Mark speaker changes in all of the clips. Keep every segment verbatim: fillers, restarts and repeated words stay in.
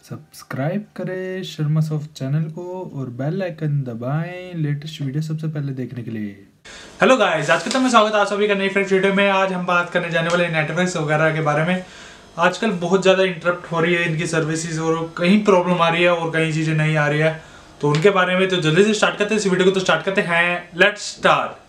Speaker 1: Subscribe करें Sharma soft channel को और बेल आइकन दबाएं लेटेस्ट वीडियो सबसे पहले देखने के लिए।
Speaker 2: हेलो गाइस, आज के तो मैं स्वागत है आप सभी का नई फ्रेश वीडियो में। आज हम बात करने जाने वाले नेटवर्क्स वगैरह के बारे में। आजकल बहुत ज़्यादा इंटरप्ट हो रही है इनकी सर्विसेज और कहीं प्रॉब्लम आ रही है और कहीं चीज़ें नहीं आ रही है, तो उनके बारे में तो जल्दी से स्टार्ट करते हैं इस वीडियो को। तो स्टार्ट करते हैं, लेट्स स्टार्ट।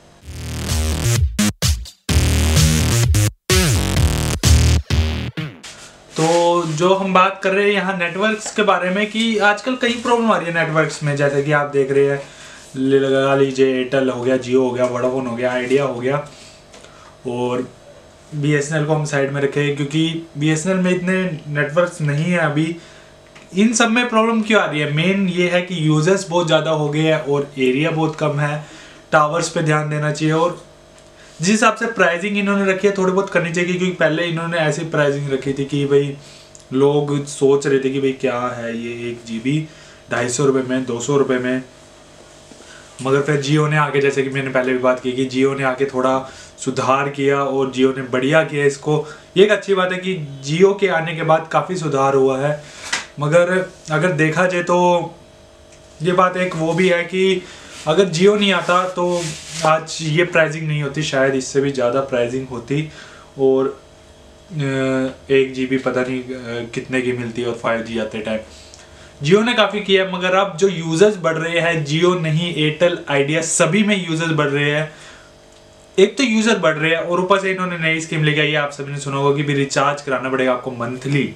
Speaker 2: तो जो हम बात कर रहे हैं यहाँ नेटवर्क्स के बारे में कि आजकल कई प्रॉब्लम आ रही है नेटवर्क्स में, जैसे कि आप देख रहे हैं, लगा लीजिए एयरटेल हो गया, जियो हो गया, वोडाफोन हो गया, आइडिया हो गया और बी एस एन एल को हम साइड में रखें क्योंकि बी एस एन एल में इतने नेटवर्क्स नहीं है अभी। इन सब में प्रॉब्लम क्यों आ रही है? मेन ये है कि यूजर्स बहुत ज़्यादा हो गए हैं और एरिया बहुत कम है। टावर्स पे ध्यान देना चाहिए और जिस हिसाब से प्राइसिंग इन्होंने रखी है थोड़ी बहुत करनी चाहिए, क्योंकि पहले इन्होंने ऐसी प्राइसिंग रखी थी कि भाई लोग सोच रहे थे कि भाई क्या है ये एक जी बी ढाई सौ रुपये में, दो सौ रुपये में। मगर फिर जियो ने आके, जैसे कि मैंने पहले भी बात की कि जियो ने आके थोड़ा सुधार किया और जियो ने बढ़िया किया इसको। ये एक अच्छी बात है कि जियो के आने के बाद काफ़ी सुधार हुआ है। मगर अगर देखा जाए तो ये बात एक वो भी है कि अगर जियो नहीं आता तो आज ये प्राइसिंग नहीं होती, शायद इससे भी ज़्यादा प्राइसिंग होती और एक जी बी पता नहीं कितने की मिलती है और फाइव जी आते टाइम। जियो ने काफ़ी किया, मगर अब जो यूज़र्स बढ़ रहे हैं, जियो नहीं एयरटेल आइडिया सभी में यूज़र्स बढ़ रहे हैं। एक तो यूज़र बढ़ रहे हैं और ऊपर से इन्होंने नई स्कीम लेके आई है, आप सभी ने सुना होगा कि भी रिचार्ज कराना पड़ेगा आपको मंथली।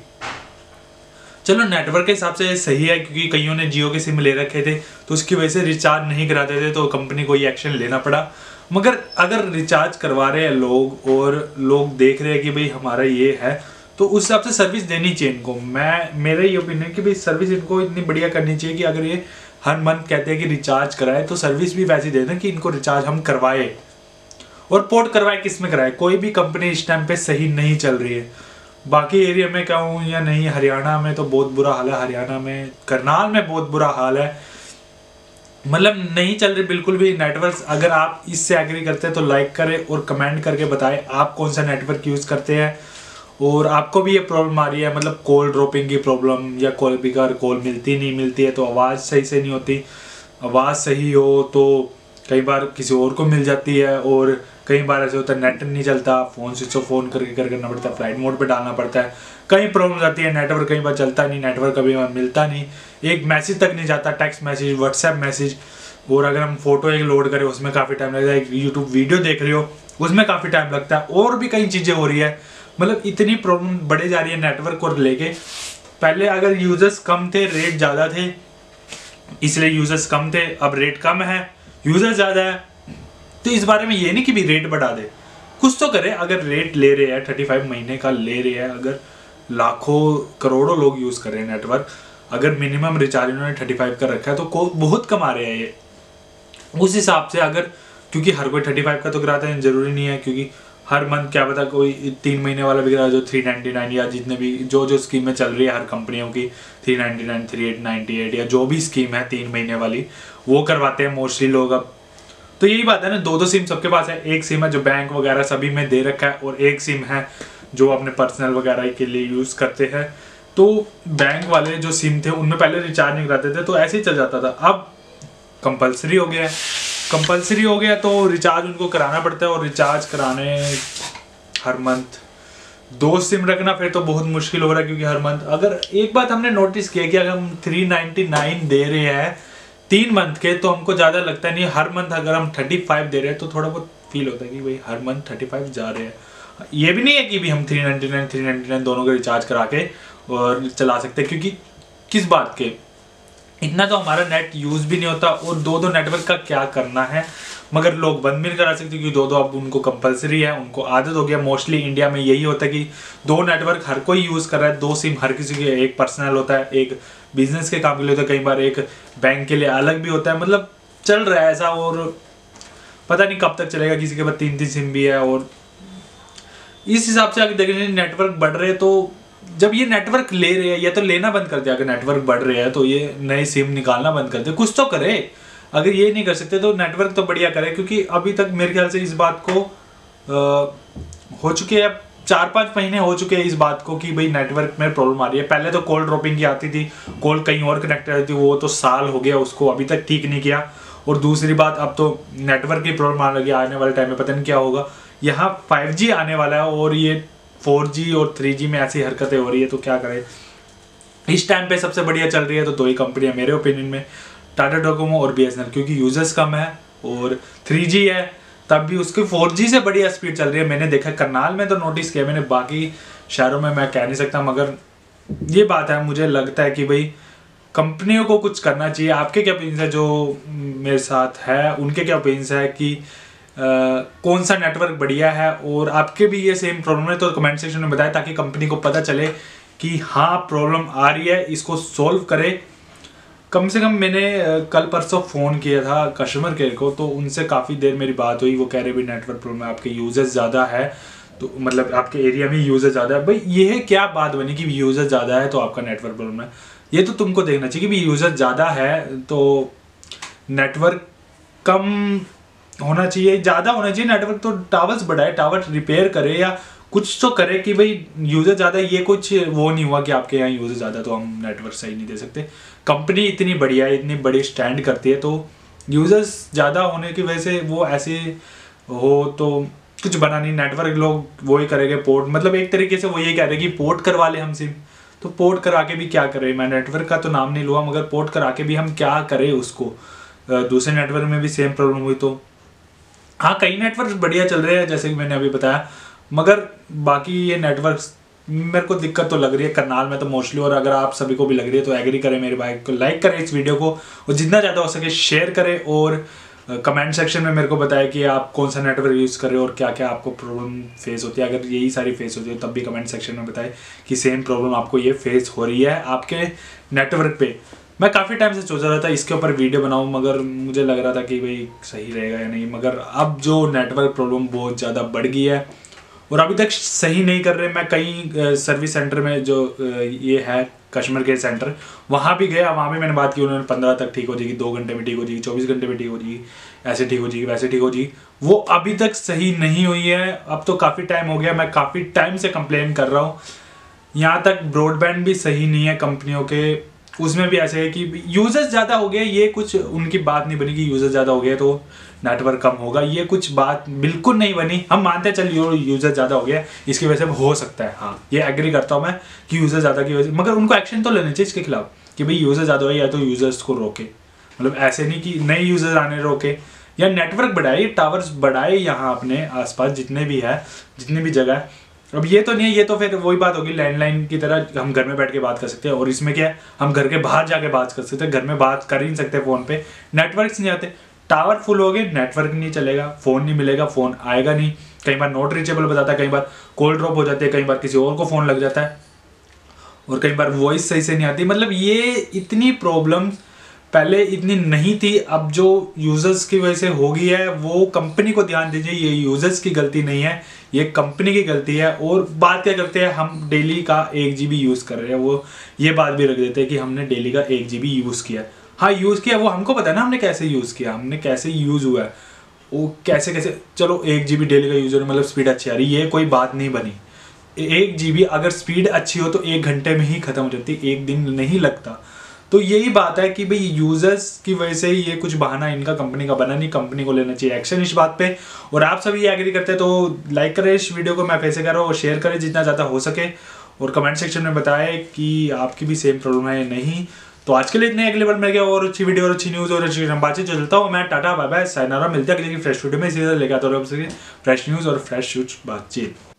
Speaker 2: चलो नेटवर्क के हिसाब से सही है क्योंकि कईयों ने जियो के सिम ले रखे थे तो उसकी वजह से रिचार्ज नहीं कराते थे तो कंपनी को ये एक्शन लेना पड़ा। मगर अगर रिचार्ज करवा रहे हैं लोग और लोग देख रहे हैं कि भाई हमारा ये है, तो उस हिसाब से सर्विस देनी चाहिए इनको। मैं मेरा ये ओपिनियन कि भाई सर्विस इनको इतनी बढ़िया करनी चाहिए कि अगर ये हर मंथ कहते हैं कि रिचार्ज कराए तो सर्विस भी वैसी दे दें कि इनको रिचार्ज हम करवाए। और पोर्ट करवाए किस में कराए? कोई भी कंपनी इस टाइम पे सही नहीं चल रही है। बाकी एरिया में कहूँ या नहीं, हरियाणा में तो बहुत बुरा हाल है, हरियाणा में करनाल में बहुत बुरा हाल है, मतलब नहीं चल रही बिल्कुल भी नेटवर्क। अगर आप इससे एग्री करते हैं तो लाइक करें और कमेंट करके बताएं आप कौन सा नेटवर्क यूज़ करते हैं और आपको भी ये प्रॉब्लम आ रही है, मतलब कॉल ड्रॉपिंग की प्रॉब्लम या कॉल बिगर कॉल मिलती नहीं मिलती है तो आवाज़ सही से नहीं होती। आवाज़ सही हो तो कई बार किसी और को मिल जाती है और कई बार ऐसे होता है नेट नहीं चलता, फ़ोन स्विच ऑफ फ़ोन करके कर करना पड़ता है, फ्लाइट मोड पे डालना पड़ता है। कई प्रॉब्लम आती है, नेटवर्क कई बार चलता नहीं, नेटवर्क कभी बार मिलता नहीं, एक मैसेज तक नहीं जाता, टेक्स्ट मैसेज, व्हाट्सएप मैसेज। और अगर हम फोटो एक लोड करें उसमें काफ़ी टाइम लगता है, एक यूट्यूब वीडियो देख रहे हो उसमें काफ़ी टाइम लगता है और भी कई चीज़ें हो रही है। मतलब इतनी प्रॉब्लम बढ़े जा रही है नेटवर्क को लेके। पहले अगर यूजर्स कम थे, रेट ज़्यादा थे, इसलिए यूजर्स कम थे, अब रेट कम है, यूजर्स ज़्यादा है, तो इस बारे में ये नहीं कि भी रेट बढ़ा दे, कुछ तो करे। अगर रेट ले रहे हैं थर्टी फाइव महीने का ले रहे हैं, अगर लाखों करोड़ों लोग यूज़ कर रहे हैं नेटवर्क, अगर मिनिमम रिचार्ज इन्होंने थर्टी फाइव का रखा है तो को बहुत कमा रहे हैं ये। उस हिसाब से अगर, क्योंकि हर कोई थर्टी फाइव का तो कराता है, जरूरी नहीं है, क्योंकि हर मंथ क्या पता कोई तीन महीने वाला भी करा, जो थ्री नाइन्टी नाइन या जितने भी जो जो स्कीमें चल रही है हर कंपनियों की, three ninety nine, three eight ninety eight या जो भी स्कीम है तीन महीने वाली, वो करवाते हैं मोस्टली लोग अब। तो यही बात है ना, दो दो सिम सबके पास है। एक सिम है जो बैंक वगैरह सभी में दे रखा है और एक सिम है जो अपने पर्सनल वगैरह के लिए यूज़ करते हैं। तो बैंक वाले जो सिम थे उनमें पहले रिचार्ज नहीं कराते थे तो ऐसे ही चल जाता था, अब कंपलसरी हो गया है। कंपलसरी हो गया तो रिचार्ज उनको कराना पड़ता है और रिचार्ज कराने हर मंथ दो सिम रखना फिर तो बहुत मुश्किल हो रहा है, क्योंकि हर मंथ अगर एक बात हमने नोटिस किया कि अगर हम थ्री नाइन्टी नाइन दे रहे हैं तीन मंथ के तो हमको ज़्यादा लगता नहीं। हर मंथ अगर हम थर्टी फाइव दे रहे हैं तो थोड़ा बहुत फील होता है कि भाई हर मंथ थर्टी फाइव जा रहे हैं। ये भी नहीं है कि भी हम three ninety nine three ninety nine दोनों का रिचार्ज करा के और चला सकते हैं, क्योंकि किस बात के, इतना तो हमारा नेट यूज़ भी नहीं होता और दो दो नेटवर्क का क्या करना है। मगर लोग बंद भी नहीं करा सकते क्योंकि दो दो अब उनको कंपलसरी है, उनको आदत हो गया। मोस्टली इंडिया में यही होता है कि दो नेटवर्क हर कोई यूज़ कर रहा है, दो सिम हर किसी के, एक पर्सनल होता है, एक बिजनेस के काम के लिए होता है, कई बार एक बैंक के लिए अलग भी होता है। मतलब चल रहा है ऐसा और पता नहीं कब तक चलेगा, किसी के पास तीन तीन सिम भी है। और इस हिसाब से अगर देखें नेटवर्क बढ़ रहे हैं तो जब ये नेटवर्क ले रहे हैं या तो लेना बंद कर दिया, अगर नेटवर्क बढ़ रहे हैं तो ये नए सिम निकालना बंद कर दे, कुछ तो करे। अगर ये नहीं कर सकते तो नेटवर्क तो बढ़िया करे, क्योंकि अभी तक मेरे ख्याल से इस बात को आ, हो चुके हैं चार पाँच महीने हो चुके हैं इस बात को कि भाई नेटवर्क में प्रॉब्लम आ रही है। पहले तो कॉल ड्रॉपिंग की आती थी, कॉल कहीं और कनेक्ट रहती थी, वो तो साल हो गया उसको अभी तक ठीक नहीं किया। और दूसरी बात, अब तो नेटवर्क की प्रॉब्लम आने लगी, आने वाले टाइम में पता नहीं क्या होगा। यहाँ फाइव जी आने वाला है और ये फोर जी और थ्री जी में ऐसी हरकतें हो रही है, तो क्या करें। इस टाइम पे सबसे बढ़िया चल रही है तो दो ही कंपनियां मेरे ओपिनियन में, टाटा डोकोमो और बी एस एन एल, क्योंकि यूजर्स कम है और थ्री जी है, तब भी उसकी फोर जी से बढ़िया स्पीड चल रही है। मैंने देखा करनाल में तो नोटिस किया मैंने, बाकी शहरों में मैं कह नहीं सकता, मगर ये बात है, मुझे लगता है कि भाई कंपनियों को कुछ करना चाहिए। आपके क्या ओपिनियन है, जो मेरे साथ है उनके क्या ओपिनियन है कि आ, कौन सा नेटवर्क बढ़िया है, और आपके भी ये सेम प्रॉब्लम है तो कमेंट सेक्शन में बताएं, ताकि कंपनी को पता चले कि हाँ प्रॉब्लम आ रही है, इसको सोल्व करे। कम से कम मैंने कल परसों फ़ोन किया था कस्टमर केयर को, तो उनसे काफ़ी देर मेरी बात हुई। वो कह रहे भाई नेटवर्क प्रॉब्लम है, आपके यूजर्स ज़्यादा है, तो मतलब आपके एरिया में यूजर ज़्यादा है। भाई ये क्या बात बनी कि यूजर ज़्यादा है तो आपका नेटवर्क प्रॉब्लम है? ये तो तुमको देखना चाहिए कि भाई यूजर ज़्यादा है तो नेटवर्क कम होना चाहिए, ज़्यादा होना चाहिए नेटवर्क, तो टावर्स बढ़ाए, टावर रिपेयर करे या कुछ तो करे कि भाई यूज़र ज़्यादा। ये कुछ वो नहीं हुआ कि आपके यहाँ यूज़र ज़्यादा तो हम नेटवर्क सही नहीं दे सकते। कंपनी इतनी बढ़िया है, इतनी बड़ी स्टैंड करती है, तो यूज़र्स ज़्यादा होने की वजह से वो ऐसे हो तो कुछ बना नहीं। नेटवर्क लोग वही करेंगे पोर्ट, मतलब एक तरीके से वो ये कह रहे हैं कि पोर्ट करवा ले हम सिम, तो पोर्ट करा के भी क्या करें। मैं नेटवर्क का तो नाम नहीं लूँगा, मगर पोर्ट करा के भी हम क्या करें उसको। दूसरे नेटवर्क में भी सेम प्रॉब्लम हुई तो हाँ, कई नेटवर्क बढ़िया चल रहे हैं जैसे कि मैंने अभी बताया, मगर बाकी ये नेटवर्क्स मेरे को दिक्कत तो लग रही है करनाल में तो मोस्टली। और अगर आप सभी को भी लग रही है तो एग्री करें मेरे भाई को, लाइक करें इस वीडियो को और जितना ज़्यादा हो सके शेयर करें, और कमेंट सेक्शन में मेरे को बताएं कि आप कौन सा नेटवर्क यूज़ कर रहे हो और क्या क्या आपको प्रॉब्लम फेस होती है। अगर यही सारी फेस होती है तब भी कमेंट सेक्शन में बताएं कि सेम प्रॉब्लम आपको ये फेस हो रही है आपके नेटवर्क पे। मैं काफ़ी टाइम से सोच रहा था इसके ऊपर वीडियो बनाऊं, मगर मुझे लग रहा था कि भाई सही रहेगा या नहीं, मगर अब जो नेटवर्क प्रॉब्लम बहुत ज़्यादा बढ़ गई है और अभी तक सही नहीं कर रहे। मैं कई सर्विस सेंटर में जो ये है कस्टमर केयर सेंटर, वहाँ भी गया, वहाँ भी मैंने बात की, उन्होंने पंद्रह तक ठीक हो जाएगी, दो घंटे में ठीक हो जाएगी, चौबीस घंटे में ठीक हो जाएगी, ऐसे ठीक हो जाएगी, वैसे ठीक हो जाएगी। वो अभी तक सही नहीं हुई है। अब तो काफ़ी टाइम हो गया, मैं काफ़ी टाइम से कंप्लेन कर रहा हूँ। यहाँ तक ब्रॉडबैंड भी सही नहीं है कंपनियों के, उसमें भी ऐसे है कि यूजर्स ज़्यादा हो गए। ये कुछ उनकी बात नहीं बनी कि यूजर ज़्यादा हो गए तो नेटवर्क कम होगा, ये कुछ बात बिल्कुल नहीं बनी। हम मानते हैं चल यूजर ज़्यादा हो गया इसकी वजह से हो सकता है, हाँ ये एग्री करता हूँ मैं कि यूजर ज़्यादा की वजह से, मगर उनको एक्शन तो लेना चाहिए इसके खिलाफ कि भाई यूजर ज़्यादा हो या तो यूजर्स को रोके, मतलब ऐसे नहीं कि नए यूजर्स आने रोके, या नेटवर्क बढ़ाए, टावर्स बढ़ाए यहाँ अपने आसपास जितने भी है, जितनी भी जगह है। अब ये तो नहीं है, ये तो फिर वही बात होगी लैंडलाइन की तरह, हम घर में बैठ के बात कर सकते हैं। और इसमें क्या है, हम घर के बाहर जाके बात कर सकते हैं, घर में बात कर ही नहीं सकते फ़ोन पे, नेटवर्क्स नहीं आते। टावर फुल हो गए, नेटवर्क नहीं चलेगा, फ़ोन नहीं मिलेगा, फ़ोन आएगा नहीं, कई बार नॉट रीचेबल बताता है, कई बार कॉल ड्रॉप हो जाती है, कई बार किसी और को फ़ोन लग जाता है, और कई बार वॉइस सही से नहीं आती। मतलब ये इतनी प्रॉब्लम पहले इतनी नहीं थी, अब जो यूज़र्स की वजह से हो गई है वो कंपनी को ध्यान दीजिए। ये यूज़र्स की गलती नहीं है, ये कंपनी की गलती है। और बात क्या करते हैं, हम डेली का एक जी बी यूज़ कर रहे हैं, वो ये बात भी रख देते हैं कि हमने डेली का एक जी बी यूज़ किया। हाँ यूज़ किया, वो हमको पता है ना हमने कैसे यूज़ किया, हमने कैसे यूज़ हुआ है, वो कैसे कैसे। चलो एक जी बी डेली का यूज़ हो, मतलब स्पीड अच्छी आ रही है, ये कोई बात नहीं बनी। एक जी बी अगर स्पीड अच्छी हो तो एक घंटे में ही ख़त्म हो जाती, एक दिन नहीं लगता। तो यही बात है कि भाई यूजर्स की वजह से ये कुछ बहाना इनका कंपनी का बना नहीं, कंपनी को लेना चाहिए एक्शन इस बात पे। और आप सभी ये एग्री करते हैं तो लाइक करें इस वीडियो को, मैं फिर से कह रहा हूँ, और शेयर करें जितना ज़्यादा हो सके, और कमेंट सेक्शन में बताएं कि आपकी भी सेम प्रॉब्लम है या नहीं। तो आज के लिए इतने, अगले बार मिल गया और अच्छी वीडियो और अच्छी न्यूज़ और अच्छी बातचीत चलता हूँ मैं। टाटा बाय बाय सायनारा, मिलते हैं अगले की फ्रेश वीडियो में, इसी तरह लेकर आता हूँ फ्रेश न्यूज़ और फ्रेश बातचीत।